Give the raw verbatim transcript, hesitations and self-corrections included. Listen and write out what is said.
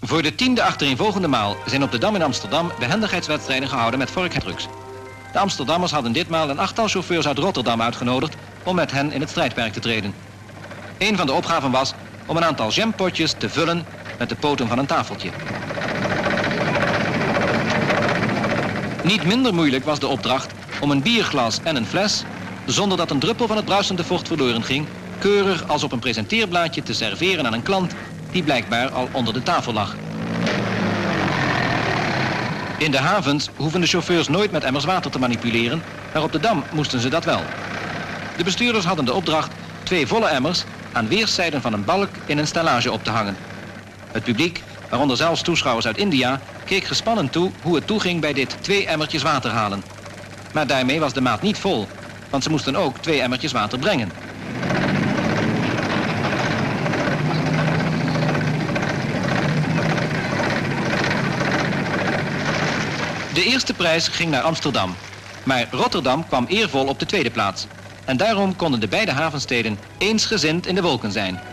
Voor de tiende achtereenvolgende maal zijn op de Dam in Amsterdam behendigheidswedstrijden gehouden met vorkheftrucks. De Amsterdammers hadden ditmaal een achttal chauffeurs uit Rotterdam uitgenodigd om met hen in het strijdperk te treden. Een van de opgaven was om een aantal jampotjes te vullen met de poten van een tafeltje. Niet minder moeilijk was de opdracht om een bierglas en een fles, zonder dat een druppel van het bruisende vocht verloren ging, keurig als op een presenteerblaadje te serveren aan een klant die blijkbaar al onder de tafel lag. In de havens hoeven de chauffeurs nooit met emmers water te manipuleren, maar op de Dam moesten ze dat wel. De bestuurders hadden de opdracht twee volle emmers aan weerszijden van een balk in een stellage op te hangen. Het publiek, waaronder zelfs toeschouwers uit India, keek gespannen toe hoe het toeging bij dit twee emmertjes water halen. Maar daarmee was de maat niet vol, want ze moesten ook twee emmertjes water brengen. De eerste prijs ging naar Amsterdam, maar Rotterdam kwam eervol op de tweede plaats. En daarom konden de beide havensteden eensgezind in de wolken zijn.